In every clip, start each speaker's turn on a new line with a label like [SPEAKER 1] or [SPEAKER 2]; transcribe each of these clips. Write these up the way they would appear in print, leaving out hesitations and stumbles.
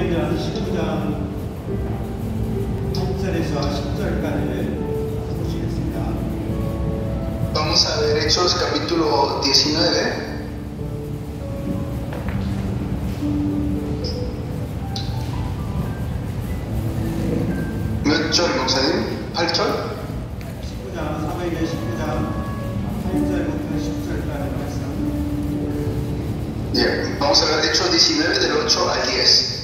[SPEAKER 1] 사도행전 19장 1절에서 10절까지를 보시겠습니다.
[SPEAKER 2] Vamos a ver Hechos capítulo 19. 몇 절, 목사님? 8절?
[SPEAKER 1] 사도행전 19장 8절부터 10절까지 말씀.
[SPEAKER 2] Bien, vamos a ver Hechos 19 del 8 al 10.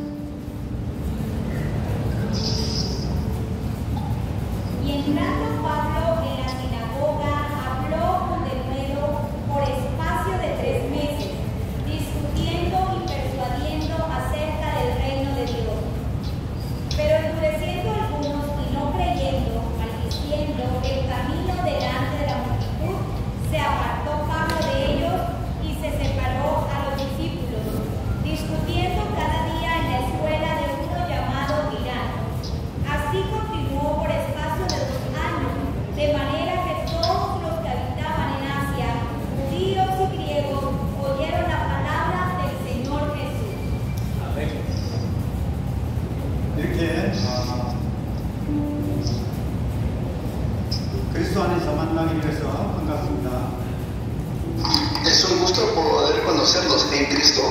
[SPEAKER 3] Y entrando Pablo en la sinagoga, habló con denuedo por espacio de 3 meses, discutiendo y persuadiendo acerca del reino de Dios. Pero endureciendo algunos y no creyendo, maldiciendo el camino delante de la multitud, se apartó Pablo de ellos y se separó a los discípulos, discutiendo cada día en la escuela de uno llamado Tirano. Así continuó por espacio de 2 años, de manera que todos los que habitaban en Asia, judíos y griegos, oyeron la palabra del Señor Jesús.
[SPEAKER 1] 이렇게 그리스도 안에서 만나기 위해서 반갑습니다.
[SPEAKER 2] Es un gusto poder conocerlos en Cristo.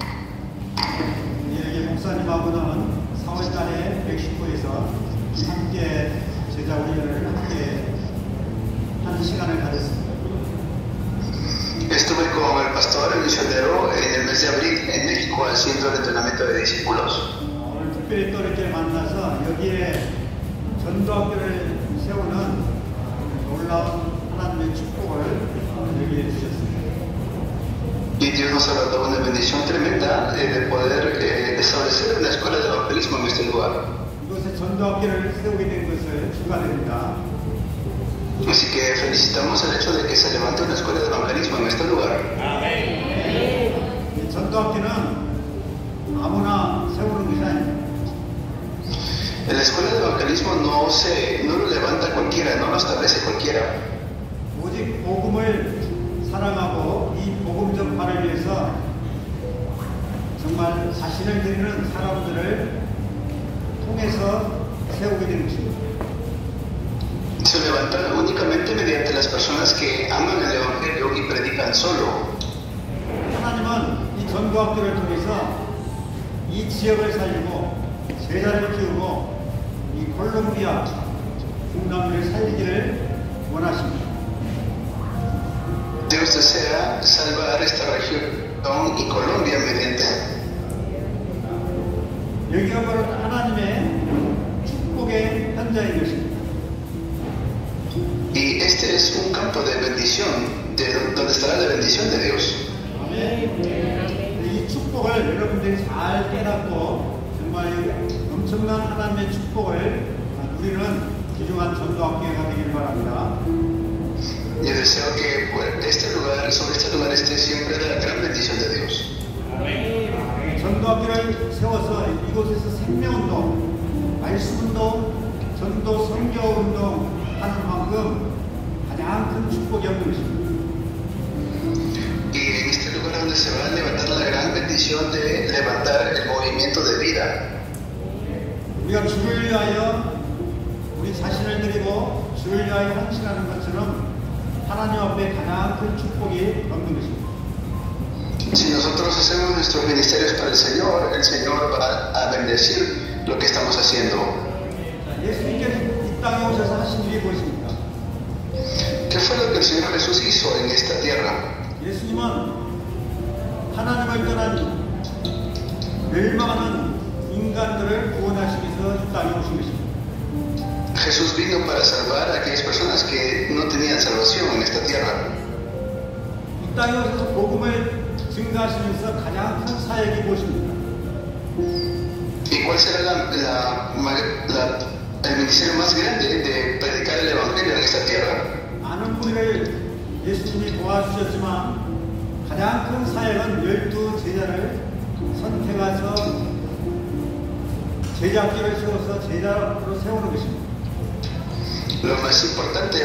[SPEAKER 1] 여기 목사님하고는 4월달에 멕시코에서 함께 제자 훈련을 함께 한 시간을 가졌습니다.
[SPEAKER 2] Estuve con el pastor, el misionero, en el mes de abril en México haciendo el entrenamiento de discípulos.
[SPEAKER 1] 오늘 특별히 또 이렇게 만나서 여기에 전도학교를 세우는 놀라운 하나님의 축복을 여기에 주셨습니다.
[SPEAKER 2] Y Dios nos ha dado una bendición tremenda de poder establecer una escuela de evangelismo en este lugar.
[SPEAKER 1] 이곳에 전도학교를 세우게 된 것을 축하드립니다.
[SPEAKER 2] Así que felicitamos el hecho de que se levante una escuela de evangelismo en este lugar.
[SPEAKER 1] 이 전도학교는 아무나 세우는 것이 아닙니다.
[SPEAKER 2] En la escuela de evangelismo no lo levanta cualquiera, no lo establece cualquiera.
[SPEAKER 1] 오직 복음을 사랑하고 이 복음 전파를 위해서 정말 자신을 드리는 사람들을 통해서 세우게 되는 것입니다.
[SPEAKER 2] Se levanta únicamente mediante las personas que aman el evangelio y predican solo.
[SPEAKER 1] 하나님은 이 전도학교를 통해서 이 지역을 살리고 제자를 키우고 이 콜롬비아 중남미를 살리기를 원하십니다.
[SPEAKER 2] Dios desea salvar esta región y Colombia mediante.
[SPEAKER 1] 여기가 바로 하나님의 축복의 현장인 것입니다.
[SPEAKER 2] Y este es un campo de bendición, donde estará la bendición de Dios.
[SPEAKER 1] 이 축복을 여러분들이 잘 깨닫고 정말 엄청난 하나님의 축복을 누리는 귀중한 전도학교가 되길 바랍니다.
[SPEAKER 2] Yo deseo que sobre este lugar esté siempre la gran bendición de Dios.
[SPEAKER 1] 전도학교를 세워서 이곳에서 생명운동, 말씀운동, 전도 선교운동 하는 만큼 가장 큰 축복이 없는 것입니다.
[SPEAKER 2] Y en este lugar donde se va a levantar la gran bendición de levantar el movimiento de vida.
[SPEAKER 1] 우리가 주를 위하여 우리 자신을 드리고 주를 위하여 헌신하는 것처럼 하나님 앞에 가장 큰 축복이 없는 것입니다.
[SPEAKER 2] Si nosotros hacemos nuestros ministerios para el Señor va a bendecir lo que estamos haciendo.
[SPEAKER 1] 예수님께서 이 땅에 오셔서 하신 일이 무엇입니까?
[SPEAKER 2] ¿Qué fue lo que el Señor Jesús hizo en esta tierra?
[SPEAKER 1] 예수님은 하나님을 떠난 멸망하는 인간들을 구원하시기 위해서 이 땅에 오신 것입니다.
[SPEAKER 2] Jesús vino para salvar a aquellas personas que no tenían salvación en esta tierra.
[SPEAKER 1] 이 땅에 오셔서 복음을 증가하시면서 가장 큰 사역이 무엇입니까?
[SPEAKER 2] ¿Y cuál será el ministerio más grande de predicar el Evangelio en esta tierra?
[SPEAKER 1] 많은 분을 예수님이 도와주셨지만 가장 큰 사역은 12 제자를 선택해서 제자학교를 세워서 제자로 세우는 것입니다.
[SPEAKER 2] Lo más importante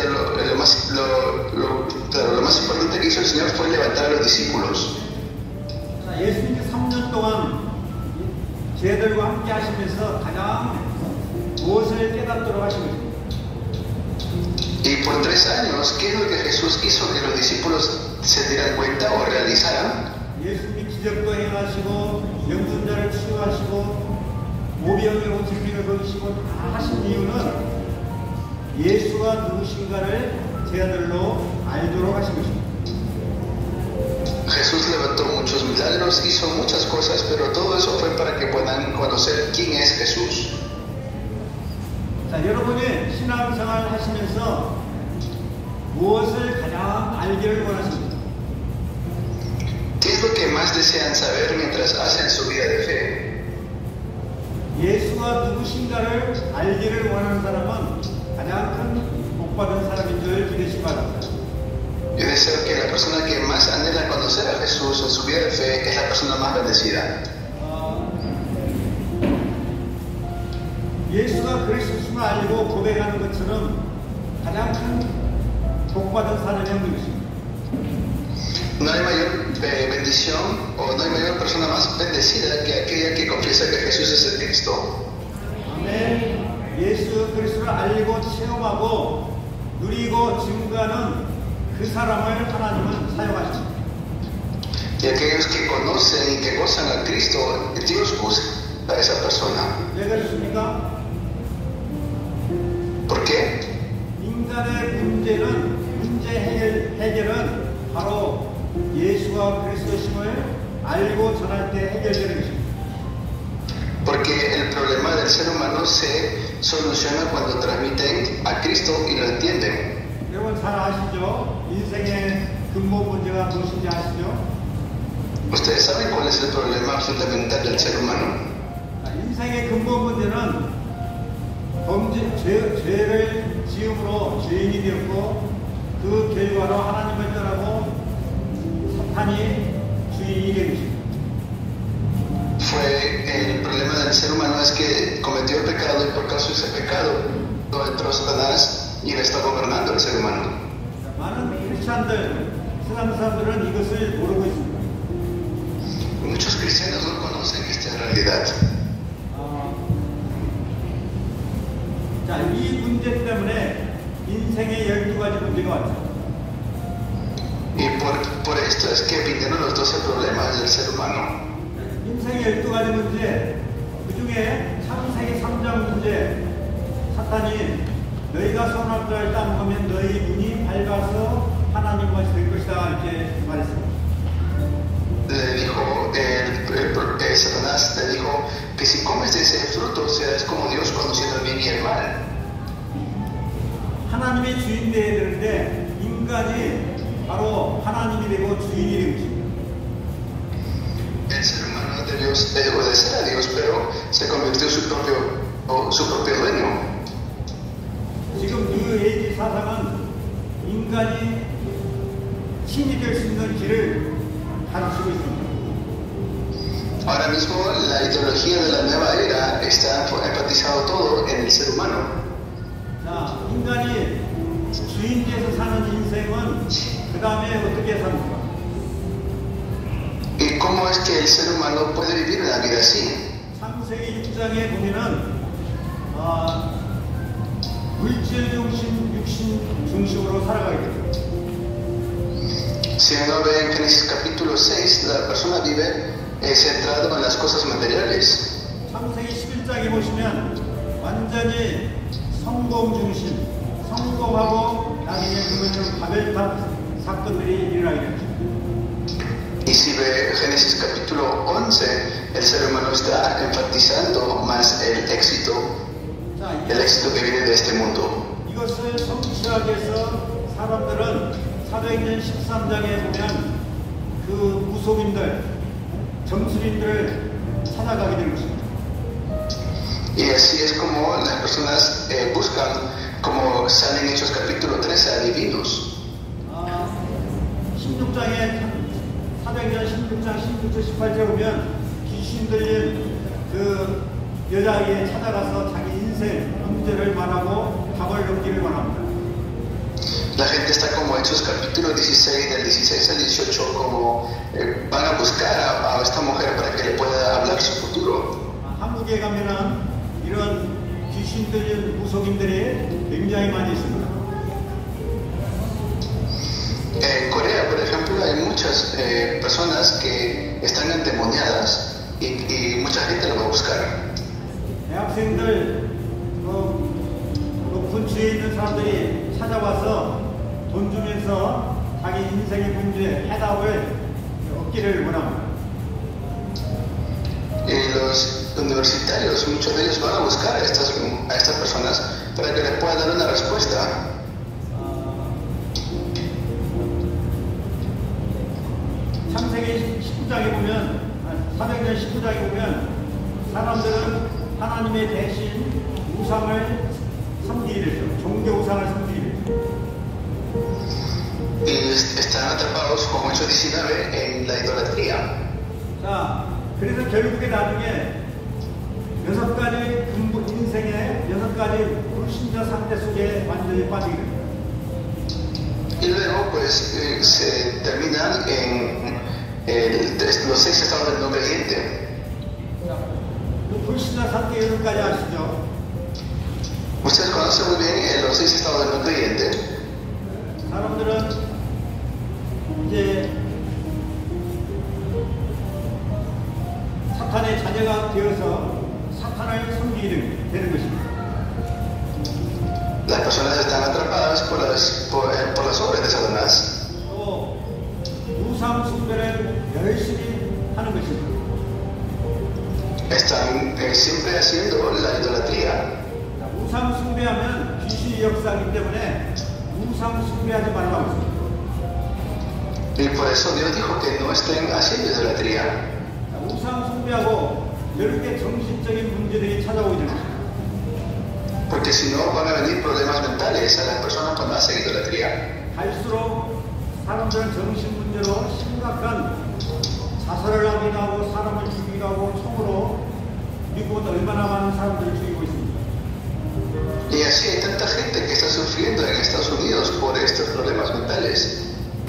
[SPEAKER 2] que hizo el Señor fue levantar a los discípulos.
[SPEAKER 1] 예수님이 3년 동안 제들과 함께 하시면서 가장 무엇을 깨닫도록 하신 것입니다.
[SPEAKER 2] Y por 3 años, ¿qué es lo que Jesús hizo que los discípulos se dieran cuenta o realizaran?
[SPEAKER 1] 예수님이 기적도 행하시고 병든자를 치유하시고 모병의 고침병을 거두시고 다 하신 이유는 예수가 누구신가를 제 아들로 알도록 하신 것입니다.
[SPEAKER 2] Jesús levantó muchos milagros, hizo muchas cosas, pero todo eso fue para que puedan conocer quién es Jesús.
[SPEAKER 1] 자, 여러분이 신앙생활 하시면서 무엇을 가장 알기를 원하십니까?
[SPEAKER 2] ¿Qué es lo que más desean saber mientras hacen su vida de fe?
[SPEAKER 1] 예수가 누구신가를 알기를 원하는 사람은 가장 큰 복받은 사람인 줄 믿으시기 바랍니다.
[SPEAKER 2] Yo deseo que la persona que más anhela conocer a Jesús en su vida de fe es la persona más bendecida.
[SPEAKER 1] 예수가 그리스도심을 알고 고백하는 것처럼 가장 큰 복받은 사람이 없는 것입니다.
[SPEAKER 2] No hay mayor bendición o no hay mayor persona más bendecida que aquella que confiesa que Jesús es el Cristo.
[SPEAKER 1] 아멘. 예수 그리스도를 알고 체험하고 누리고 증거하는 그 사람을 하나님은 사용하십니다.
[SPEAKER 2] Y aquellos que conocen y que gozan a Cristo, Dios usa a esa persona.
[SPEAKER 1] 왜 그렇습니까?
[SPEAKER 2] ¿Por qué?
[SPEAKER 1] 인간의 문제 해결은 바로 예수와 그리스도심을 알고 전할 때 해결되는 것입니다.
[SPEAKER 2] Porque el problema del ser humano se soluciona cuando transmiten a Cristo y lo entienden.
[SPEAKER 1] 여러분 잘 아시죠? 인생의 근본 문제가 무엇인지 아시죠?
[SPEAKER 2] ¿Ustedes saben cuál es el problema fundamental del ser humano?
[SPEAKER 1] 인생의 근본 문제는 죄를 지음으로 죄인이 되었고 그 결과로 하나님을 떠나고 사탄이 주인이 된 것입니다.
[SPEAKER 2] El problema del ser humano es que cometió el pecado y por causa de ese pecado entró Satanás y le está gobernando el ser humano.
[SPEAKER 1] 많은 크리스찬들, 세상 사람들은 이것을 모르고 있습니다.
[SPEAKER 2] Muchos cristianos no conocen esta realidad.
[SPEAKER 1] 자, 이 문제 때문에 인생의 12가지 문제가 왔죠.
[SPEAKER 2] Y por esto es que vinieron los 12 problemas del ser humano.
[SPEAKER 1] 인생의 12가지 문제, 그 중에 창세기 3장 문제, 사탄이 너희가 선악과를 알 때 안 보면 너희 눈이 밝아서 하나님 것이 될 것이다 이렇게 말했습니다.
[SPEAKER 2] Le dijo, Satanás le dijo que si comes de ese fruto serás como Dios conociendo el bien y el mal.
[SPEAKER 1] 하나님의 주인 되어야 되는데 인간이 바로 하나님이 되고 주인이 된 것입니다.
[SPEAKER 2] El ser humano debió obedecer a Dios, pero se convirtió en su propio dueño.
[SPEAKER 1] 지금 뉴 에이지 사상은 인간이 신이 될 수 있는 길을 가르치고 있습니다.
[SPEAKER 2] Ahora mismo la ideología de la nueva era está enfatizado todo en el ser humano.
[SPEAKER 1] 자, 인간이 주인께서 사는 인생은 그 다음에 어떻게 삽니까?
[SPEAKER 2] ¿Y cómo es que el ser humano puede vivir una vida así?
[SPEAKER 1] 창세기 6장에 보면은 물질 중심, 육신 중심으로 살아가게 됩니다.
[SPEAKER 2] Si uno ve en Génesis capítulo 6, la persona vive centrado en las cosas materiales.
[SPEAKER 1] 창세기 11장에 보시면 완전히 성공 중심, 성공하고 나중에 그것처럼 바벨탑 사건들이 일어나게 됩니다.
[SPEAKER 2] Y si ve Génesis capítulo 11, el ser humano está enfatizando más el éxito que viene de este mundo.
[SPEAKER 1] 이것을 성취하기 위해서 사람들은 사도행전 13장에 보면 그 무속인들, 점술인들을 찾아가게 되는 것입니다.
[SPEAKER 2] Y así es como las personas buscan, como salen en Hechos capítulo 13, adivinos.
[SPEAKER 1] 16장에 사도행전 16장 16절 18절 보면 귀신 들린 그 여자아이에 찾아가서 자기 인생 문제를 말하고 답을 얻기를 원합니다.
[SPEAKER 2] La gente está como Hechos capítulo 16, del 16 al 18, como van a buscar a esta mujer para que le pueda hablar su futuro.
[SPEAKER 1] 한국에 가면은 이런 귀신 들린 무속인들이 굉장히 많이 있습니다.
[SPEAKER 2] En Corea, por ejemplo, hay muchas personas que están endemoniadas y mucha gente lo va a buscar.
[SPEAKER 1] 대학생들 높은 지위에 있는 사람들이 찾아와서 돈 주면서 자기 인생의 문제 해답을 얻기를 원합니다.
[SPEAKER 2] Y los universitarios, muchos de ellos van a buscar a estas personas para que les puedan dar una respuesta.
[SPEAKER 1] 창세기 19장에 보면, 사도행전 19장에 보면 사람들은 하나님의 대신 우상을 섬기게 되죠. 종교 우상을 섬기게 되죠.
[SPEAKER 2] Y están atrapados, como Hechos 19, en la idolatría.
[SPEAKER 1] 자, 그래서 결국에 나중에 6가지 인생의 6가지 불신자 상태 속에 완전히 빠지게 됩니다.
[SPEAKER 2] Y luego, pues, se terminan en los 6 estados del no creyente.
[SPEAKER 1] 그 불신자 상태 6가지 아시죠?
[SPEAKER 2] Ustedes conocen muy bien los 6 estados del no creyente.
[SPEAKER 1] 사람들은 이제 사탄의 자녀가 되어서 사탄을 섬기게 되는 것입니다.
[SPEAKER 2] Las personas están atrapadas por las obras de Satanás.
[SPEAKER 1] 또 우상 숭배를 열심히 하는 것입니다.
[SPEAKER 2] Están siempre haciendo la idolatría.
[SPEAKER 1] 우상 숭배하면 귀신의 역사이기 때문에 우상 숭배하지 말라고 했습니다.
[SPEAKER 2] Y por eso Dios dijo que no estén haciendo idolatría.
[SPEAKER 1] 우상 숭배하고 결국에 정신적인 문제들이 찾아오게 됩니다.
[SPEAKER 2] Porque si no van a venir problemas mentales a las personas cuando hacen idolatría.
[SPEAKER 1] 갈수록 사람들은 정신 문제로 심각한 자살을 하기도 하고 사람을 죽이기도 하고 총으로 미국은 얼마나 많은 사람들을 죽이고 있습니다.
[SPEAKER 2] Y así hay tanta gente que está sufriendo en Estados Unidos por estos problemas mentales.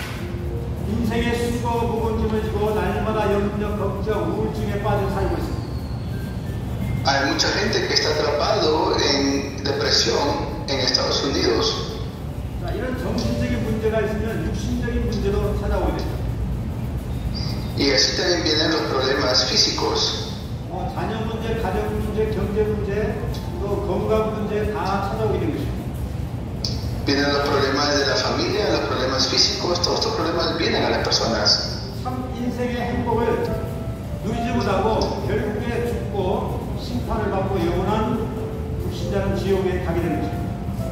[SPEAKER 1] 인생의 수고 무거움을 지고 날마다 염려, 걱정, 우울증에 빠져 살고 있습니다.
[SPEAKER 2] Hay mucha gente que está atrapado en depresión en Estados Unidos.
[SPEAKER 1] 자, 이런 정신적인 문제가 있으면 육신적인 문제도 찾아오게 됩니다.
[SPEAKER 2] Y así también vienen los problemas físicos.
[SPEAKER 1] 자녀 문제, 가정 문제, 경제 문제, 또 건강 문제 다 찾아오게 된 것입니다.
[SPEAKER 2] Vienen los problemas de la familia, los problemas físicos, todos estos problemas vienen a las personas.
[SPEAKER 1] 참 인생의 행복을 누리지 못하고 결국에 죽고 심판을 받고 영원한 불신자는 지옥에 가게 되는 것입니다.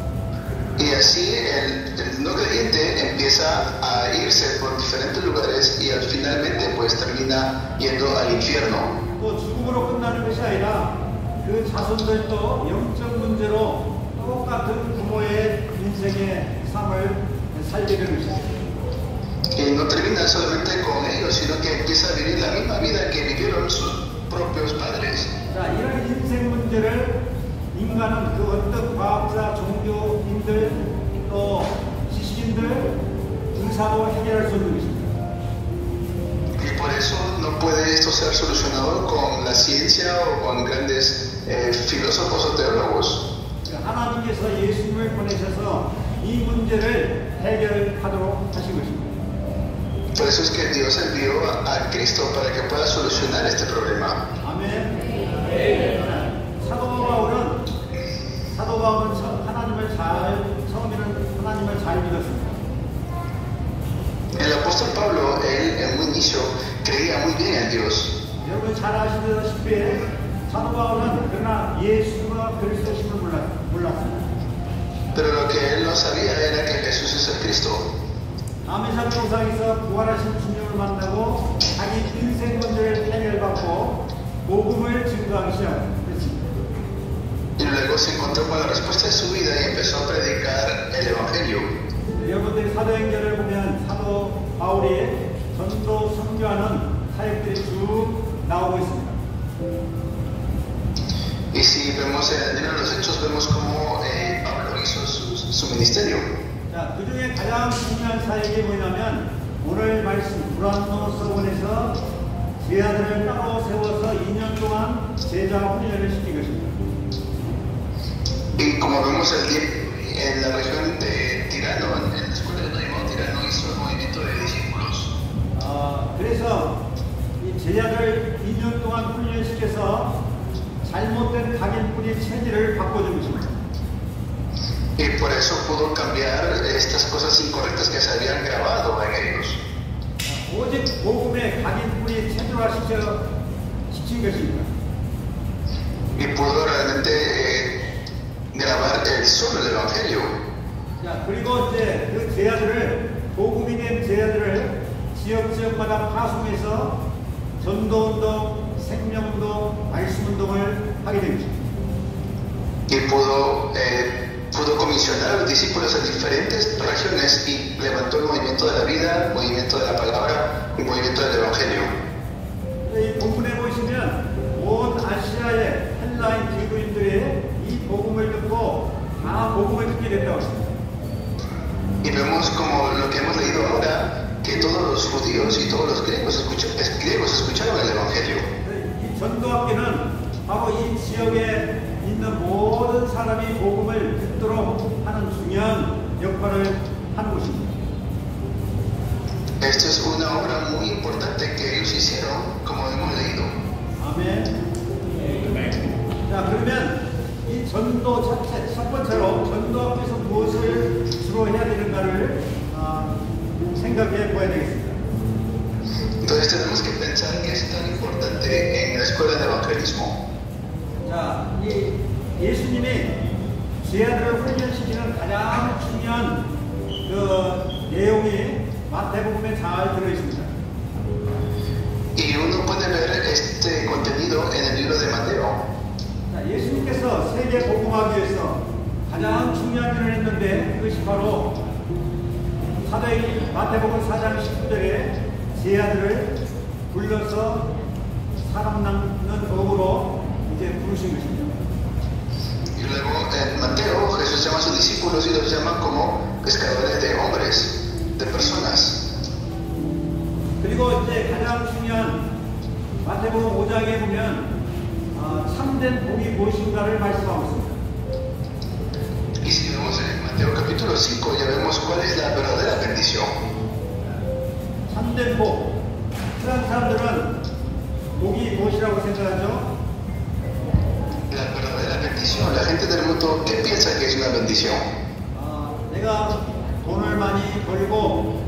[SPEAKER 2] Y así el no creyente empieza a irse por diferentes lugares y finalmente pues termina yendo al infierno.
[SPEAKER 1] 또 죽음으로 끝나는 것이 아니라 그 자손들도 영적 문제로 똑같은 부모의 인생의 삶을 살게 되는 것입니다.
[SPEAKER 2] Y no termina solamente con ellos, sino que empieza a vivir la misma vida que vivieron sus propios padres.
[SPEAKER 1] 자, 이런 인생 문제를 인간은 그 어떤 과학자, 종교인들, 또 지식인들, 의사도 해결할 수 없는 것입니다.
[SPEAKER 2] Y por eso no puede esto ser solucionado con la ciencia o con grandes filósofos o teólogos.
[SPEAKER 1] 하나님께서 예수님을 보내셔서 이 문제를 해결하도록 하신 것입니다.
[SPEAKER 2] Por eso es que Dios envió a Cristo para que pueda solucionar este problema.
[SPEAKER 1] 아멘. 사도 바울은 처음에는 하나님을 잘 믿었습니다.
[SPEAKER 2] El apóstol Pablo, él en un inicio creía muy bien en Dios.
[SPEAKER 1] 여러분 잘 아시다시피 사도 바울은 그러나 예수가 그리스도심을 몰랐습니다.
[SPEAKER 2] Pero lo que él no sabía era que Jesús es el Cristo.
[SPEAKER 1] 남해산 정상에서 부활하신 주님을 만나고 자기 인생 문제를 해결받고 복음을 증거하기 시작했습니다.
[SPEAKER 2] Y luego se encontró con la respuesta de su vida y empezó a predicar el Evangelio.
[SPEAKER 1] 여러분들이 사도행전을 보면 사도 바울이 전도 선교하는 사역들이 쭉 나오고 있습니다.
[SPEAKER 2] Y si vemos en el libro de los Hechos, vemos cómo Pablo hizo su ministerio.
[SPEAKER 1] 자, 그 중에 가장 중요한 사역이 뭐냐면 오늘 말씀 브란노 서원에서 제자들을 따로 세워서 2년 동안 제자 훈련을 시킨 것입니다.
[SPEAKER 2] Y como vemos en la región de Tirano, en la escuela de Naimón, Tirano hizo el movimiento de discípulos.
[SPEAKER 1] 그래서 이 제자들 2년 동안 훈련시켜서 잘못된 각인뿌리 체질을 바꿔준 것입니다.
[SPEAKER 2] Y por eso pudo cambiar estas cosas incorrectas que se habían grabado en ellos.
[SPEAKER 1] 오직 복음의 각인뿌리 체질화시킨 것입니다.
[SPEAKER 2] Y pudo realmente grabar solo el Evangelio.
[SPEAKER 1] 자, 그리고 이제 그 제자들을, 복음이 된 제자들을 지역마다 파송해서 전도운동, 생명운동, 말씀운동을 하게 된 것입니다.
[SPEAKER 2] Y pudo comisionar a los discípulos a diferentes regiones y levantó el movimiento de la vida, movimiento de la palabra y movimiento del Evangelio.
[SPEAKER 1] 이 본문에 보시면 온 아시아의 헬라인 기구인들이 이 복음을 듣고 다 복음을 듣게 됐다고 했습니다.
[SPEAKER 2] Y vemos como lo que hemos leído ahora, que todos los judíos y todos los griegos escucharon el Evangelio.
[SPEAKER 1] 이 전도학교는 바로 이 지역에 있는 모든 사람이 복음을 듣도록 하는 중요한 역할을 하는 것입니다.
[SPEAKER 2] Esto es una obra muy importante que ellos hicieron, como hemos leído.
[SPEAKER 1] 아멘. 자, 그러면 이 전도 첫 번째로 전도학교에서 무엇을 주로 해야 되는가를 생각해 보아야 되겠습니다.
[SPEAKER 2] Entonces tenemos que pensar que es tan importante en la escuela de evangelismo.
[SPEAKER 1] 자, 이 예수님이 제자들을 훈련시키는 가장 중요한 그 내용이 마태복음에 잘 들어 있습니다.
[SPEAKER 2] Y uno puede ver este contenido en el libro de Mateo.
[SPEAKER 1] 자, 예수님께서 세계 복음하기 위해서 가장 중요한 일을 했는데 그것이 바로 마태복음 4장 19절에 제자들을 불러서 사람 낚는 법으로 이제 부르신 것입니다.
[SPEAKER 2] Y luego en Mateo Jesús llama a sus discípulos y los llama como pescadores de hombres, de personas.
[SPEAKER 1] 그리고 이제 가장 중요한 마태복음 5장에 보면 참된 복이 무엇인가를 말씀하고 있습니다.
[SPEAKER 2] Y si vemos en Mateo capítulo 5 ya vemos cuál es la verdadera bendición.
[SPEAKER 1] 참된 복. 세상 사람들은 복이 무엇이라고 생각하죠?
[SPEAKER 2] La verdadera bendición. La gente del mundo, ¿qué piensa que es una bendición?
[SPEAKER 1] 내가 돈을 많이 벌고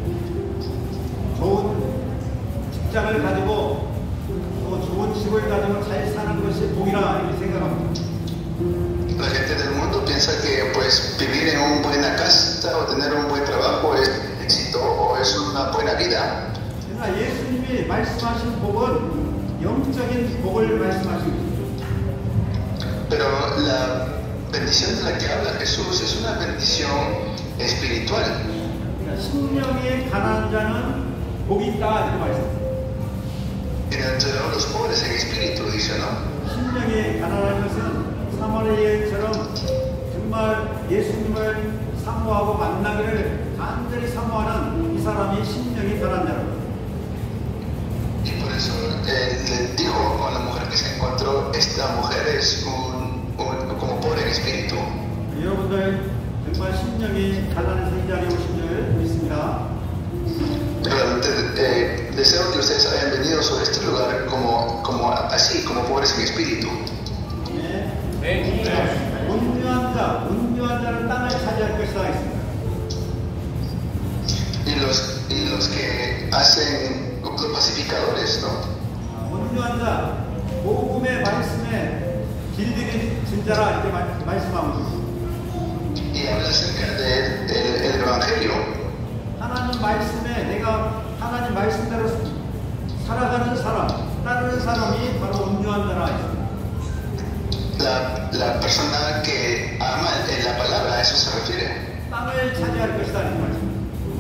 [SPEAKER 1] 좋은 직장을 가지고 또 좋은 집을 가지고 잘 사는 것이 복이라 이렇게 생각합니다.
[SPEAKER 2] La gente del mundo piensa que pues vivir en una buena casa o tener un buen trabajo es éxito o es una buena vida.
[SPEAKER 1] 그러나 예수님이 말씀하신 복은 영적인 복을 말씀하신 것입니다.
[SPEAKER 2] Pero la bendición de la que habla Jesús es una bendición espiritual.
[SPEAKER 1] 심령이 가난한 자는 복이 있다 이렇게 말씀합니다.
[SPEAKER 2] Bienaventurados los pobres en espíritu, dice, ¿no?
[SPEAKER 1] 심령이 가난한 것은 사마리아 여인처럼 정말 예수님을 사모하고 만나기를 간절히 사모하는 이 사람이 심령이 가난한 자라고.
[SPEAKER 2] Y por eso le dijo con la mujer que se encontró, esta mujer es como pobre en espíritu.
[SPEAKER 1] 여러분들 정말 심령이 가난해서 이 자리에 오신 줄 믿습니다.
[SPEAKER 2] Realmente deseo que ustedes hayan venido sobre este lugar así, como pobres en espíritu.
[SPEAKER 1] 온유한 자는 땅을 차지할 것이다 했습니다.
[SPEAKER 2] Y los que hacen los pacificadores, ¿no?
[SPEAKER 1] 온유한 자, 복음의 말씀에 길들인 자라 이렇게 말씀하고 있습니다.
[SPEAKER 2] Y habla acerca del evangelio.
[SPEAKER 1] 하나님 말씀에 내가 하나님 말씀대로 살아가는 사람, 따르는 사람이 바로 온유한 자라 했습니다.
[SPEAKER 2] La persona que ama la palabra, a eso se refiere.
[SPEAKER 1] 땅을 차지할 것이다 이렇게 말씀합니다.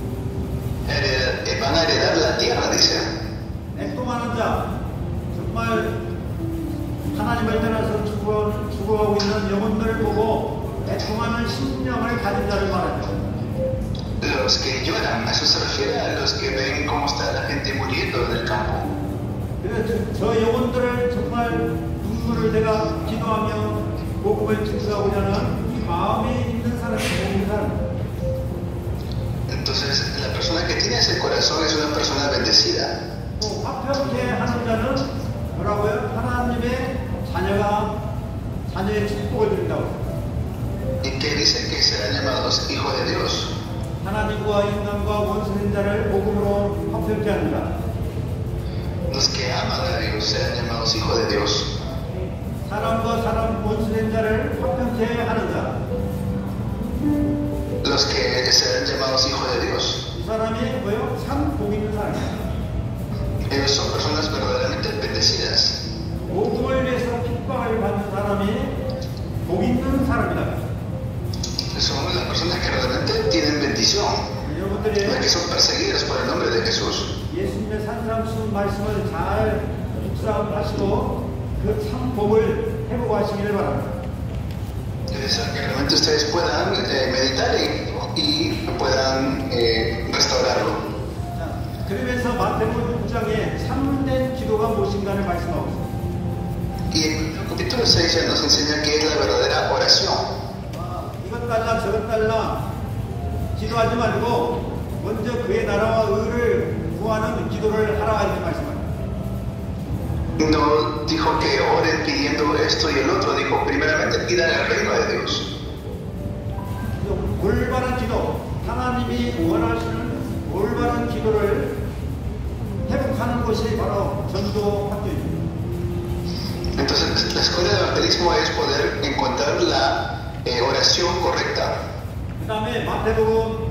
[SPEAKER 2] Van a heredar la tierra, dice.
[SPEAKER 1] 애통하는 자, 정말 하나님을 떠나서 죽어가고 있는 영혼들을 보고 애통하는 심령을 가진 자를 말하죠.
[SPEAKER 2] Los que lloran, a eso se refiere a los que ven cómo está la gente muriendo en el campo.
[SPEAKER 1] 그래서 저 영혼들을 정말 눈물을 내가 기도하며 복음을 증거하고자 하는 이 마음에 있는 사람이 좋은 사람.
[SPEAKER 2] Entonces, la persona que tiene ese corazón es una persona bendecida.
[SPEAKER 1] 또 화평케 하는 자는 뭐라고요? 하나님의 자녀의 축복을 드린다고.
[SPEAKER 2] ¿Y qué dice? Que serán llamados hijos de Dios.
[SPEAKER 1] 하나님과 인간과 원수된 자를 복음으로 화평케 합니다.
[SPEAKER 2] Los que aman a Dios serán llamados hijos de Dios.
[SPEAKER 1] 사람과 사람 원수된 자를 화평케 하는 자.
[SPEAKER 2] Los que serán llamados hijos de Dios.
[SPEAKER 1] 이 사람이 뭐요? 참 복 있는 사람이에요.
[SPEAKER 2] Ellos son personas verdaderamente bendecidas.
[SPEAKER 1] 복음을 위해서 핍박을 받는 사람이 복 있는 사람이다.
[SPEAKER 2] Son las personas que realmente tienen bendición.
[SPEAKER 1] 여러분들이
[SPEAKER 2] Las que son perseguidas por el nombre de Jesús.
[SPEAKER 1] 예수님의 산상수 말씀을 잘 묵상하시고 그 참 복을 회복하시기를 바랍니다.
[SPEAKER 2] Es decir, que realmente ustedes puedan meditar y puedan restaurarlo.
[SPEAKER 1] 자, 그러면서 마태복음 6장에 참된 기도가 무엇인가를 말씀하고 있습니다.
[SPEAKER 2] Y en el capítulo 6 ya nos enseña qué es la verdadera oración.
[SPEAKER 1] 이것 달라 저것 달라 기도하지 말고 먼저 그의 나라와 의를 구하는 기도를 하라 이렇게 말씀합니다.
[SPEAKER 2] No dijo que oren pidiendo esto y el otro, dijo primeramente pidan el reino de Dios.
[SPEAKER 1] 올바른 기도, 하나님이 원하시는 올바른 기도를 회복하는 것이 바로 전도 학교입니다.
[SPEAKER 2] Entonces, la escuela de evangelismo es poder encontrar la oración correcta.
[SPEAKER 1] 그 다음에 마태복음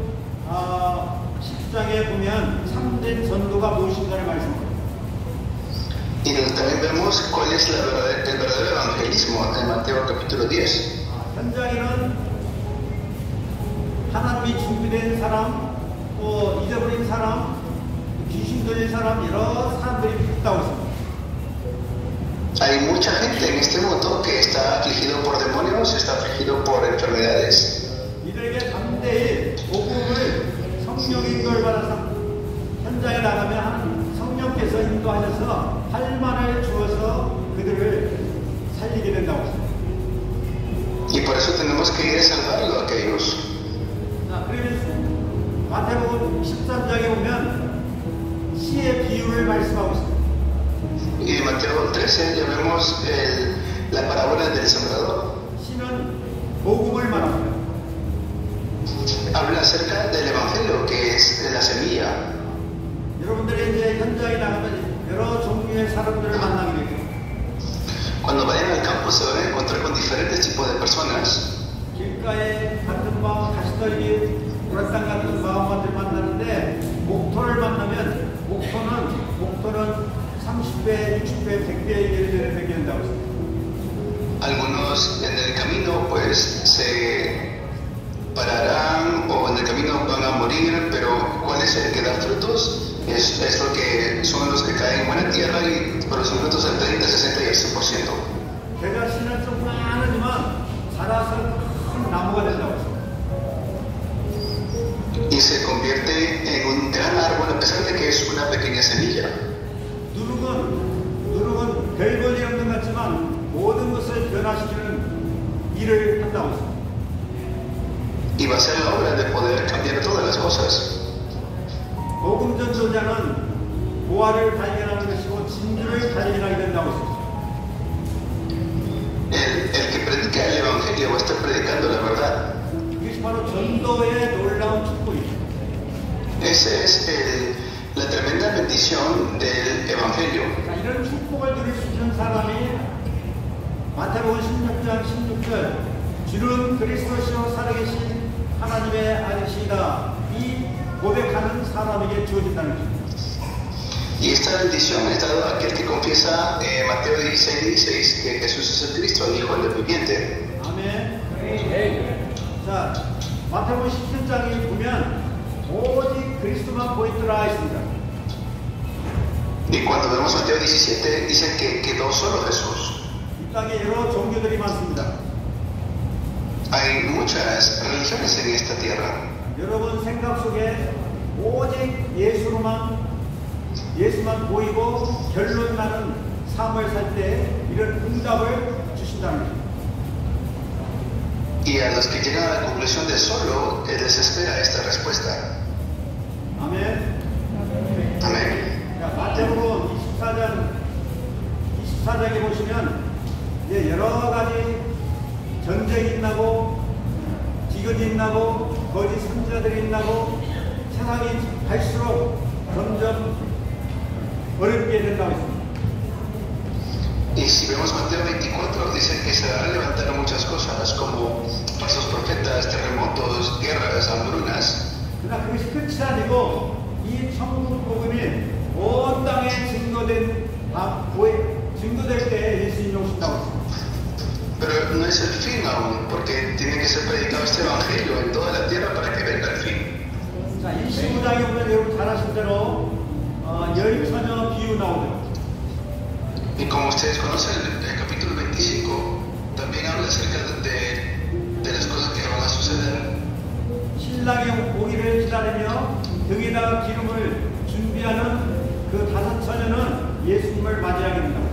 [SPEAKER 1] 10장에 보면 참된 전도가 무엇인가를 말씀합니다.
[SPEAKER 2] Y también vemos cuál es el verdadero evangelismo en Mateo capítulo 10.
[SPEAKER 1] 현장에는 하나님이 준비된 사람, 또 잊어버린 사람, 귀신 들린 사람, 여러 사람들이 있다고 있습니다.
[SPEAKER 2] Hay mucha gente en este mundo que está afligido por demonios, está afligido por enfermedades.
[SPEAKER 1] 이들에게 담대히 복음을 성령의 인도를 받아서 현장에 나가면 성령께서 인도하셔서 할 말을 주어서 그들을 살리게 된다고 했습니다.
[SPEAKER 2] Y por eso tenemos que ir a salvarlo a aquellos.
[SPEAKER 1] 자, 그러면 마태복음 13장에 보면 시의 비유를 말씀하고 있습니다.
[SPEAKER 2] Y en Mateo 13 ya vemos la parábola del sembrador.
[SPEAKER 1] 시는 복음을 말합니다.
[SPEAKER 2] Habla acerca del evangelio, que es la semilla.
[SPEAKER 1] 여러분들이 이제 현장에 나가면 여러 종류의 사람들을 만나게 되고
[SPEAKER 2] Cuando vayan al campo se van a encontrar con diferentes tipos de personas.
[SPEAKER 1] 길가에 같은 마음, 가시떨기, 우라땅 같은 마음들 만나는데 목토를 만나면 목토는 30배, 60배, 100배 된다고 했습니다.
[SPEAKER 2] Algunos en el camino pues se pararán o en el camino van a morir, pero ¿cuál es el que da frutos? Es lo que son los que caen en buena tierra y producen frutos del 30, 60 y el 100%.
[SPEAKER 1] 걔가 씨는 좀 많으지만 자라서 큰 나무가 된다고 했습니다.
[SPEAKER 2] Y se convierte en un gran árbol a pesar de que es una pequeña semilla.
[SPEAKER 1] 누룩은 별볼일 없는 것 같지만 모든 것을 변화시키는 일을 한다고 했습니다.
[SPEAKER 2] Y va a ser la obra de poder cambiar todas las cosas.
[SPEAKER 1] 복음 전도자는 보화를 발견하는 것이고 진주를 발견하게 된다고 했습니다.
[SPEAKER 2] El que predica el evangelio va a estar predicando la verdad.
[SPEAKER 1] 이것이 바로 전도의 놀라운 축복입니다.
[SPEAKER 2] Esa es la tremenda bendición del evangelio.
[SPEAKER 1] 자, 이런 축복을 누릴 수 있는 사람이 마태복음 16장 16절 주는 그리스도시요 살아계신 하나님의 아들이시다 이 고백하는 사람에게 주어진다는 것입니다.
[SPEAKER 2] Y esta bendición es dado a aquel que confiesa Mateo 16:16 que Jesús es el Cristo, el Hijo del Viviente.
[SPEAKER 1] 아멘. 자, 마태복음 17장에 보면 오직 그리스도만 보이더라 했습니다.
[SPEAKER 2] Y cuando vemos Mateo 17 dice que quedó solo Jesús.
[SPEAKER 1] 이 땅에 여러 종교들이 많습니다.
[SPEAKER 2] Hay muchas religiones en esta tierra.
[SPEAKER 1] 여러분 생각 속에 오직 예수로만 예수만 보이고 결론 나는 삶을 살 때 이런 응답을 주신다는 것입니다.
[SPEAKER 2] Y a los que llegan a la conclusión de solo, Él les espera esta respuesta.
[SPEAKER 1] 아멘.
[SPEAKER 2] Amén.
[SPEAKER 1] 자, 마태복음 24장에 보시면 이제 여러 가지 전쟁이 있나고 기근이 있나고 거짓 선지자들이 있나고 세상이 갈수록 점점 어렵게 된다고 했습니다.
[SPEAKER 2] Y si vemos Mateo 24, dice que se van a levantar muchas cosas como falsos profetas, terremotos, guerras, hambrunas.
[SPEAKER 1] 그러나 그것이 끝이 아니고 이 천국 복음이 온 땅에 증거될 때 예수님이 오신다고 했습니다.
[SPEAKER 2] Pero no es el fin aún, porque tiene que ser predicado este evangelio en toda la tierra para que venga el fin.
[SPEAKER 1] 자, 25장에 보면 여러분 잘 아신 대로 여인처녀 비유 나오죠.
[SPEAKER 2] Y como ustedes conocen, el capítulo 25 también habla acerca de las cosas que van a suceder.
[SPEAKER 1] 신랑의 오기를 기다리며 등에다가 기름을 준비하는 그 다섯 처녀는 예수님을 맞이하게 된다고.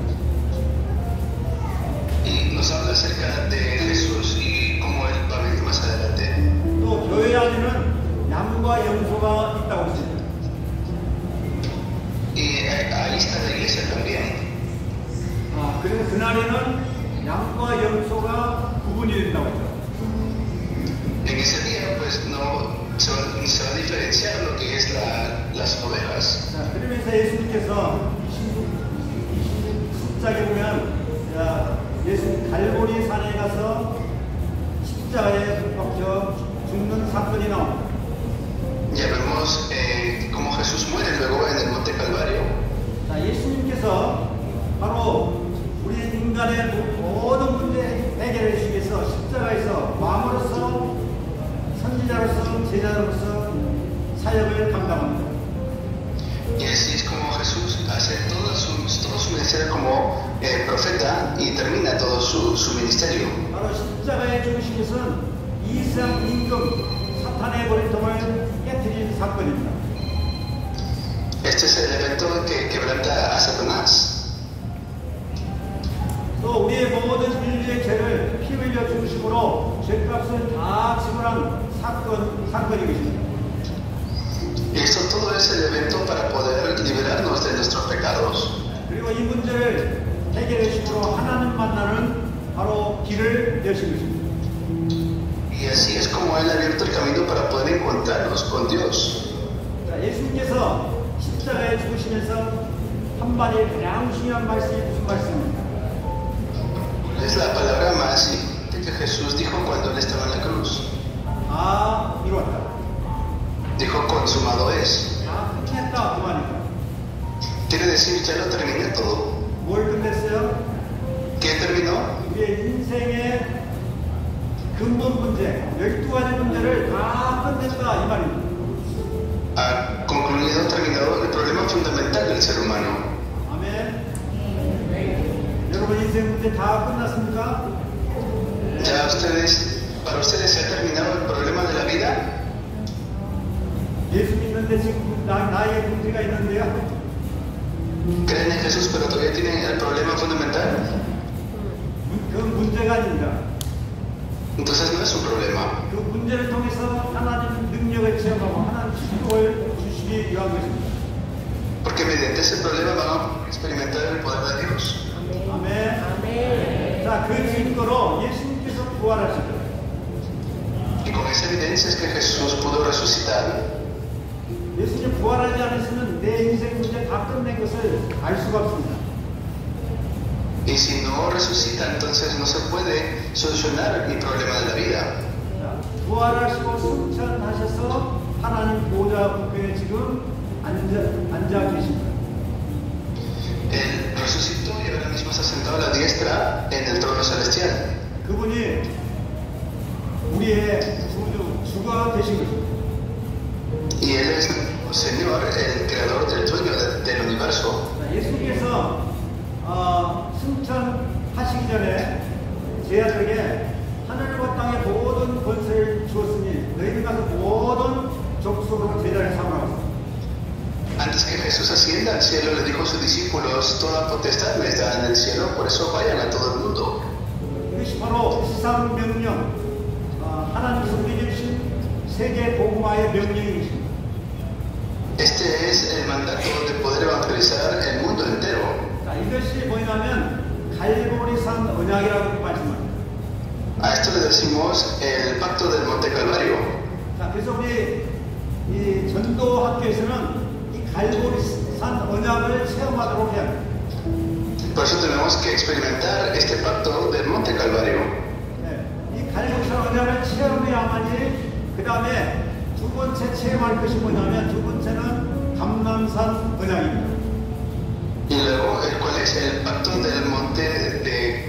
[SPEAKER 2] Y nos habla acerca de Jesús y cómo Él va a venir más adelante.
[SPEAKER 1] 또 교회 안에는 양과 염소가 있다고 했습니다.
[SPEAKER 2] Y ahí está la iglesia también.
[SPEAKER 1] 그리고 그날에는 양과 염소가 구분이 된다고 했죠.
[SPEAKER 2] En ese día, pues no se va a diferenciar lo que es las ovejas.
[SPEAKER 1] 자, 그러면서 예수님께서 26장에 보면 예수님 갈보리 산에 가서 십자가에 박혀 죽는 사건이 나옵니다.
[SPEAKER 2] Ya vemos cómo Jesús muere luego en el monte Calvario.
[SPEAKER 1] 자, 예수님께서 바로 우리 인간의 모든 문제 해결해 주기 위해서 십자가에서 왕으로서 선지자로서 제자로서 사역을 감당합니다.
[SPEAKER 2] Y así es como Jesús hace todo su ministerio como profeta y termina todo su ministerio.
[SPEAKER 1] 바로 십자가에 죽으신 것은 이상 임금 사탄의 머리통을 깨뜨린 사건입니다.
[SPEAKER 2] Este es el evento que quebranta a Satanás.
[SPEAKER 1] 또 우리의 모든 인류의 죄를 피 흘려 죽으심으로 죄값을 다 지불한 사건이 것입니다.
[SPEAKER 2] Y esto todo es el evento para poder liberarnos de nuestros pecados.
[SPEAKER 1] 그리고 이 문제를 해결해 주심으로 하나님 만나는 바로 길을 여신 것입니다.
[SPEAKER 2] Y así es como Él ha abierto el camino para poder encontrarnos con Dios.
[SPEAKER 1] 자, 예수님께서 십자가에 죽으시면서 한마디 가장 중요한 말씀이 무슨 말씀입니까?
[SPEAKER 2] Es la palabra más importante que Jesús dijo cuando Él estaba en la cruz.
[SPEAKER 1] 이루었다.
[SPEAKER 2] Dijo, consumado es.
[SPEAKER 1] 끝냈다 그 말입니다.
[SPEAKER 2] Quiere decir, ya lo terminé todo.
[SPEAKER 1] 뭘 끝냈어요?
[SPEAKER 2] ¿Qué terminó?
[SPEAKER 1] 우리의 인생의 근본 문제, 12가지 문제를 다 끝냈다 이 말입니다.
[SPEAKER 2] Ha concluido, terminado el problema fundamental del ser humano.
[SPEAKER 1] 아멘. 여러분 인생 문제 다 끝났습니까?
[SPEAKER 2] Ya para ustedes se ha terminado el problema de la vida.
[SPEAKER 1] 예수 믿는데 지금 나에게 문제가 있는데요.
[SPEAKER 2] Creen en Jesús, pero todavía tienen el problema fundamental.
[SPEAKER 1] 그 문제가 아닙니다.
[SPEAKER 2] Entonces no es un problema.
[SPEAKER 1] 그 문제를 통해서 하나님 능력을 체험하고 하나님 축복을 주시기 위한 것입니다.
[SPEAKER 2] Porque mediante ese problema van a experimentar el poder de Dios.
[SPEAKER 1] 아멘. 자, 그 증거로 예수님께서 부활하시죠.
[SPEAKER 2] Y con esa evidencia es que Jesús pudo resucitar.
[SPEAKER 1] 예수님 부활하지 않으시면 내 인생 문제 다 끝낸 것을 알 수가 없습니다.
[SPEAKER 2] Y si no resucita, entonces no se puede solucionar mi problema de la vida.
[SPEAKER 1] 자, 부활하시고 승천하셔서 하나님 보좌 우편에 지금 앉아 계십니다.
[SPEAKER 2] Él resucitó y ahora mismo está sentado a la diestra en el trono celestial.
[SPEAKER 1] 그분이 우리의 주가 되신 것입니다.
[SPEAKER 2] Y Él es el Señor, el creador del dueño del universo.
[SPEAKER 1] 자, 예수님께서 승천하시기 전에 제자들에게 하늘과 땅의 모든 권세를 주었으니 너희들 가서 모든 족속으로 제자를 삼으라고 했습니다.
[SPEAKER 2] antes que Jesús ascienda al cielo, le dijo a sus discípulos, toda potestad me está en el cielo, por eso vayan a todo el mundo.
[SPEAKER 1] 이것이 바로 지상 명령, 하나님께서 우리에게 주신 세계 복음화의 명령이십니다.
[SPEAKER 2] Este es el mandato de poder evangelizar el mundo entero.
[SPEAKER 1] 자, 이것이 뭐냐면 갈보리산 언약이라고 말씀합니다.
[SPEAKER 2] A esto le decimos el pacto del Monte Calvario.
[SPEAKER 1] 자, 그래서 우리 이 전도 학교에서는 이 갈보리산 언약을 체험하도록 해야 합니다.
[SPEAKER 2] Por eso tenemos que experimentar este pacto del Monte Calvario.
[SPEAKER 1] 네, 이 갈보리산 언약을 체험해야만이 그 다음에 두 번째 체험할 것이 뭐냐면 두 번째는 감람산 언약입니다.
[SPEAKER 2] Y luego, ¿cuál es el pacto del Monte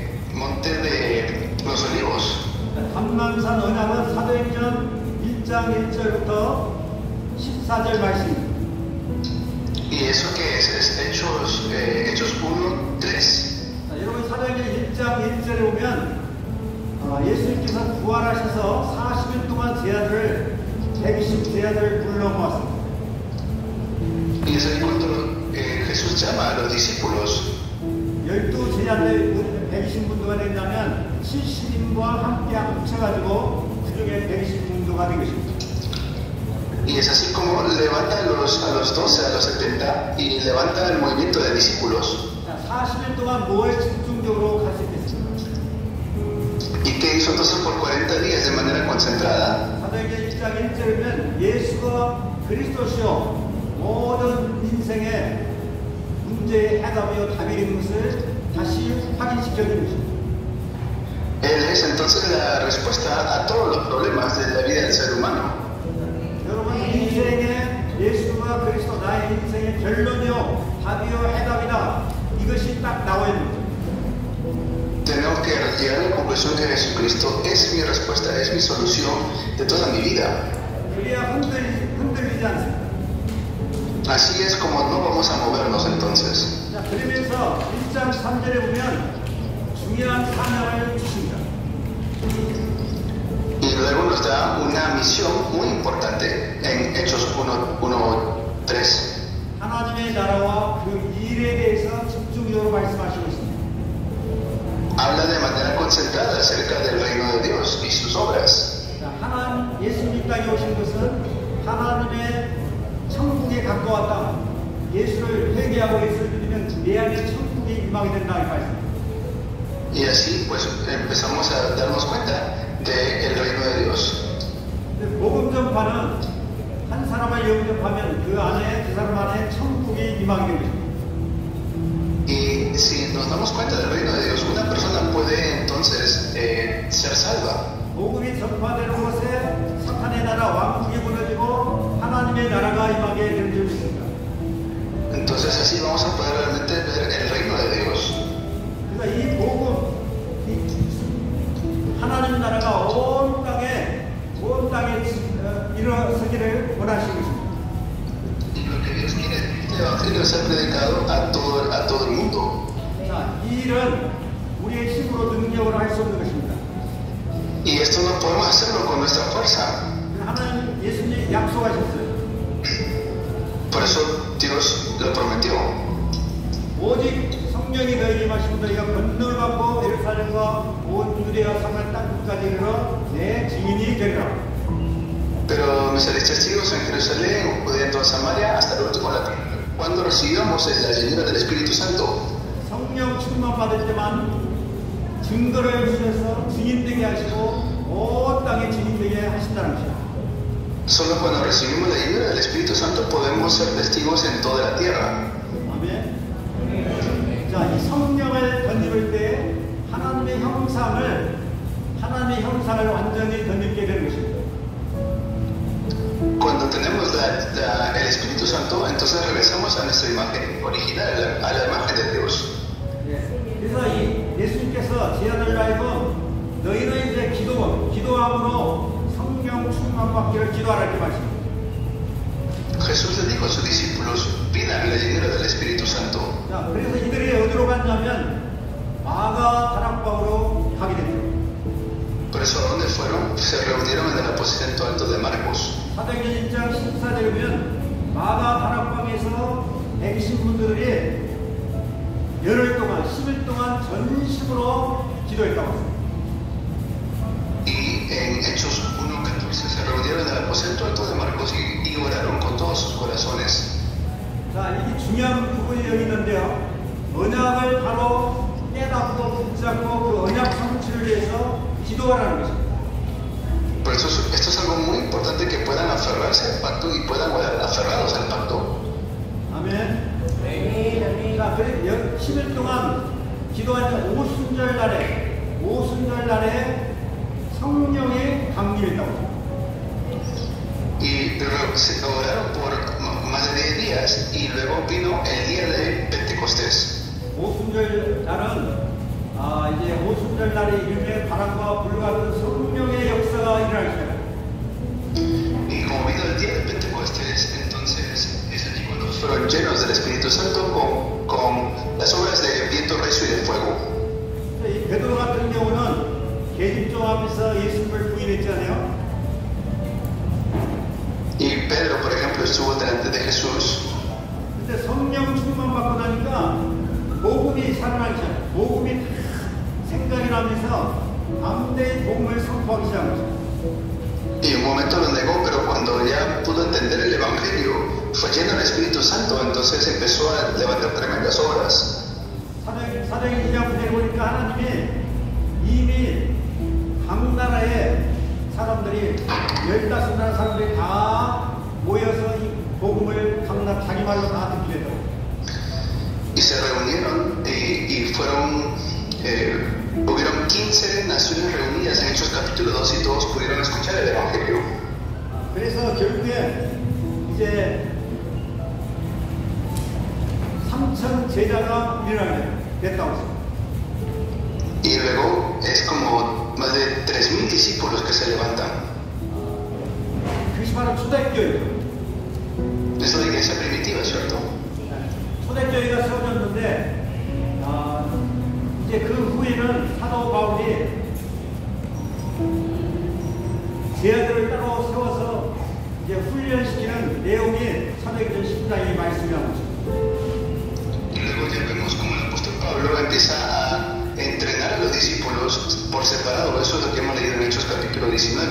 [SPEAKER 2] de los Olivos?
[SPEAKER 1] 감람산 언약은 사도행전 1장 1절부터 14절 말씀입니다.
[SPEAKER 2] ¿Y eso qué es? Es Hechos 1, 3.
[SPEAKER 1] 자, 여러분 사도행전 1장 1절에 보면 예수님께서 부활하셔서 40일 동안 제자들을 120 제자들을 불러 모았습니다.
[SPEAKER 2] Y es ahí cuando Jesús llama a los discípulos.
[SPEAKER 1] 12 제자들 120분 동안 했냐면 70인과 함께 합쳐가지고 그 중에 120분도가 된 것입니다.
[SPEAKER 2] Y es así como levanta a los 12, a los 70 y levanta el movimiento de discípulos.
[SPEAKER 1] 자, 40일 동안 뭐에 집중적으로 갈 수 있겠습니까?
[SPEAKER 2] ¿Y qué hizo entonces por 40 días de manera concentrada?
[SPEAKER 1] 사도행전 1장 1절이면 예수가 그리스도시요 모든 인생의 문제의 해답이요 답이 되는 것을 다시 확인시켜 주는 것입니다.
[SPEAKER 2] Él es entonces la respuesta a todos los problemas de la vida del ser humano.
[SPEAKER 1] 여러분 인생의 예수가 그리스도 나의 인생의 결론이요 답이요 해답이다. 이것이 딱 나와야 됩니다.
[SPEAKER 2] Tenemos que llegar a la conclusión que Jesucristo es mi respuesta, es mi solución de toda mi vida.
[SPEAKER 1] 그래야 흔들리지 않습니다.
[SPEAKER 2] Así es como no vamos a movernos entonces.
[SPEAKER 1] 자, 그러면서 1장 3절에 보면 중요한 사명을 주십니다.
[SPEAKER 2] Y luego nos da una misión muy importante en Hechos 1:3.
[SPEAKER 1] 하나님의 나라와 그 일에 대해서 집중적으로 말씀하시고 있습니다.
[SPEAKER 2] Habla de manera concentrada acerca del reino de Dios y sus obras.
[SPEAKER 1] 자, 하나님 예수님 땅에 오신 것은 하나님의 천국에 가까웠다. 예수를 회개하고 예수를 믿으면 내 안에 천국이 임하게 된다 이 말씀.
[SPEAKER 2] Y así pues empezamos a darnos cuenta del reino de Dios.
[SPEAKER 1] 복음 전파는 한 사람을 영접하면 그 안에 그 사람 안에 천국이 임하게 됩니다.
[SPEAKER 2] Y si nos damos cuenta del reino de Dios, una persona puede entonces ser salva.
[SPEAKER 1] 복음이 전파되는 곳에 사탄의 나라 왕국이 무너지고 하나님의 나라가 임하게 되는 줄 믿습니다.
[SPEAKER 2] Entonces así vamos a poder realmente ver el reino de Dios.
[SPEAKER 1] 그러니까 이 복음, 하나님 나라가 온 땅에 일어서기를 원하시는 것입니다.
[SPEAKER 2] Y lo que Dios quiere es que el evangelio sea predicado a todo el mundo.
[SPEAKER 1] 자, 이 일은 우리의 힘으로 능력으로 할 수 없는 것입니다.
[SPEAKER 2] Y esto no podemos hacerlo con nuestra fuerza.
[SPEAKER 1] 하나님 예수님이 약속하셨어요.
[SPEAKER 2] Por eso Dios lo prometió.
[SPEAKER 1] 오직 성령이 너희에게 임하시면 너희가 권능을 받고 예루살렘과 온 유대와 사마리아 땅끝까지 이르러 내 증인이 되리라.
[SPEAKER 2] Pero me seréis testigos en Jerusalén, Judea, en toda Samaria, hasta el último de la tierra. Cuando recibamos la llenura del Espíritu Santo,
[SPEAKER 1] 성령 충만 받을 때만 증거를 주셔서 증인되게 하시고 온 땅에 증인되게 하신다는 것이죠.
[SPEAKER 2] solo cuando recibimos la llenura del Espíritu Santo podemos ser testigos en toda la tierra.
[SPEAKER 1] 아멘. 자, 이 성령을 던집을 때 하나님의 형상을 완전히 던지게 되는 것입니다.
[SPEAKER 2] Cuando tenemos el Espíritu Santo, entonces regresamos a nuestra imagen original, a la imagen de Dios.
[SPEAKER 1] 그래서 예수님께서 제자들로 하여금 너희는 이제 기도함으로 성령 충만 받기를 기도하라 이렇게 말씀합니다.
[SPEAKER 2] Jesús le dijo a sus discípulos, pidan la llenura del Espíritu Santo.
[SPEAKER 1] 자, 그래서 이들이 어디로 갔냐면 마가 다락방으로 가게 됩니다.
[SPEAKER 2] Por eso, ¿a dónde fueron? Se reunieron en el aposento alto de Marcos.
[SPEAKER 1] 사도행전 1장 14절에 보면 마가 다락방에서 백신 분들이 열흘 동안, 10일 동안 전심으로 기도했다고 했습니다.
[SPEAKER 2] Y en Hechos 1:14 se reunieron en el aposento alto de Marcos y oraron con todos sus corazones.
[SPEAKER 1] 자, 이게 중요한 부분이 여기 있는데요. 언약을 바로 깨닫고 붙잡고 그 언약 성취를 위해서 기도하라는 것입니다.
[SPEAKER 2] Por eso esto es algo muy importante que puedan aferrarse al pacto y puedan orar aferrados al pacto.
[SPEAKER 1] 아멘. 자, 그래 10일 동안 기도하는 오순절 날에 성령의 강림했다고.
[SPEAKER 2] Y se oraron por más de 10 días y luego vino el día de Pentecostés.
[SPEAKER 1] 오순절 날은 이제 오순절 날에 이름에 바람과 불과 같은 성령의 역사가 일어날 시작합니다.
[SPEAKER 2] Y como vino el día de Pentecostés, entonces es allí cuando fueron llenos del Espíritu Santo con las obras de viento recio y de fuego.
[SPEAKER 1] 이 베드로 같은 경우는 계집종 앞에서 예수님을 부인했잖아요.
[SPEAKER 2] Y Pedro, por ejemplo, estuvo delante de Jesús.
[SPEAKER 1] 근데 성령 충만 받고 나니까 복음이 살아나기 시작해요. 복음이 생각이 나면서 담대히 복음을 선포하기 시작합니다.
[SPEAKER 2] Y un momento lo negó, pero cuando ya pudo entender el Evangelio, fue lleno del Espíritu Santo, entonces empezó a levantar tremendas obras.
[SPEAKER 1] 사도행 2장 9절에 보니까 하나님이 이미 각 나라의 사람들이 15나라 사람들이 다 모여서 이 복음을 각 나라 자기 말로 다 듣게 했다고.
[SPEAKER 2] Y se reunieron y fueron, hubieron 15 naciones reunidas en Hechos capítulo 2 y todos pudieron escuchar el Evangelio.
[SPEAKER 1] 그래서 결국에 이제 3,000 제자가 일어나게 됐다고 했습니다.
[SPEAKER 2] Y luego es como más de 3,000 discípulos que se levantan.
[SPEAKER 1] 그것이 바로 초대교회죠.
[SPEAKER 2] Es la iglesia primitiva, ¿cierto?
[SPEAKER 1] 초대교회가 세워졌는데 이제 그 후에는 사도 바울이 제자들을 따로 세워서 이제 훈련시키는 내용이 사도행전 10장의 말씀이라고 있습니다.
[SPEAKER 2] Y luego ya vemos como el apóstol Pablo empieza a entrenar a los discípulos por separado. Eso es lo que hemos leído en Hechos capítulo 19.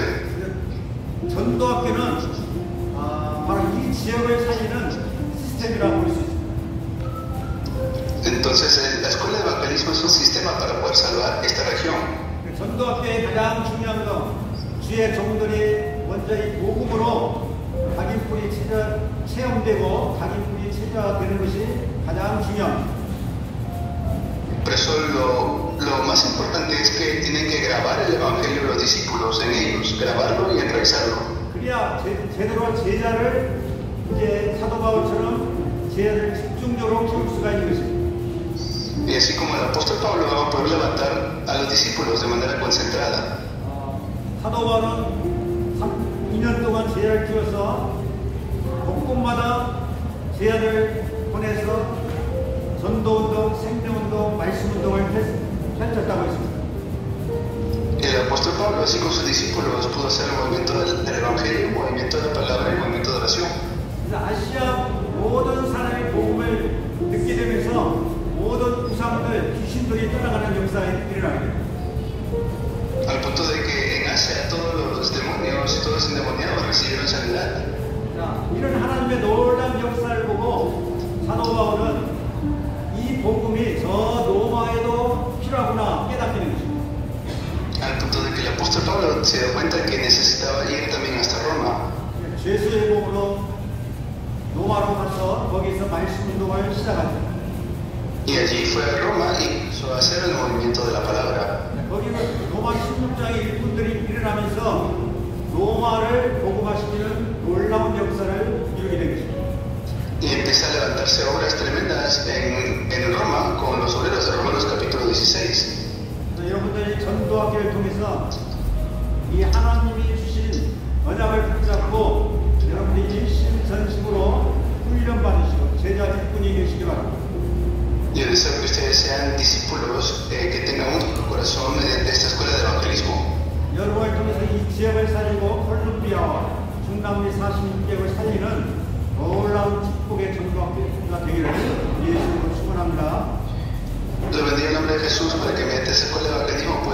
[SPEAKER 1] 전도학교는 바로 이 지역을 살리는 시스템이라고 볼 수 있습니다.
[SPEAKER 2] Entonces, la escuela de evangelismo es un sistema para poder salvar esta región.
[SPEAKER 1] 전도학교의 가장 중요한 건 주의 종들이 먼저 이 복음으로 각인 뿌리 체험되고 각인 뿌리 체자되는 것이 가장 중요합니다.
[SPEAKER 2] Por eso lo más importante es que tienen que grabar el evangelio de los discípulos en ellos, grabarlo y enraizarlo.
[SPEAKER 1] 그래야 제대로 제자를 이제 사도 바울처럼 제자를 집중적으로 키울 수가 있는 것입니다.
[SPEAKER 2] Y así como el apóstol Pablo va a poder levantar a los discípulos de manera concentrada.
[SPEAKER 1] 사도 바울은 2년 동안 제자를 키워서 곳곳마다 제자를 보내서 전도운동, 생명운동, 말씀운동을 펼쳤다고 했습니다.
[SPEAKER 2] El apóstol Pablo, así con sus discípulos, pudo hacer el movimiento del evangelio, el movimiento de la palabra y el movimiento de oración.
[SPEAKER 1] 아시아 모든 사람이 복음을 듣게 되면서 모든 우상들, 귀신들이 떠나가는 역사가 일어나게 됩니다.
[SPEAKER 2] Al punto de que en Asia todos los demonios y todos los endemoniados recibieron sanidad.
[SPEAKER 1] 자, 이런 하나님의 놀라운 역사를 보고 사도 바울은 이 복음이 저 로마에도 필요하구나 깨닫게 된 것입니다.
[SPEAKER 2] Al punto de que el apóstol Pablo se dio cuenta que necesitaba ir también hasta Roma.
[SPEAKER 1] 죄수의 몸으로 로마로 가서 거기서 말씀 운동을 시작하죠.
[SPEAKER 2] Y allí fue a Roma y empezó a hacer el movimiento de la palabra.
[SPEAKER 1] 거기는 로마 16장의 일꾼들이 일어나면서 로마를 복음화시키는 놀라운 역사를 이루게 된 것입니다.
[SPEAKER 2] Y empieza a levantarse obras tremendas en Roma con los obreros de Romanos capítulo 16.
[SPEAKER 1] 여러분들이 전도학교를 통해서 이 하나님이 주신 언약을 붙잡고 여러분들이 일심전심으로 훈련 받으시고 제자 일꾼이 되시기 바랍니다.
[SPEAKER 2] Yo deseo que ustedes sean discípulos que tengan un corazón mediante esta escuela de evangelismo.
[SPEAKER 1] 여러분을 통해서 이 지역을 살리고 콜룸비아와 중남미 46개국을 살리는 놀라운 축복의 전도가 되기를 예수님으로 축원합니다.
[SPEAKER 2] Le bendiga el nombre de Jesús para que mediante esa escuela evangelismo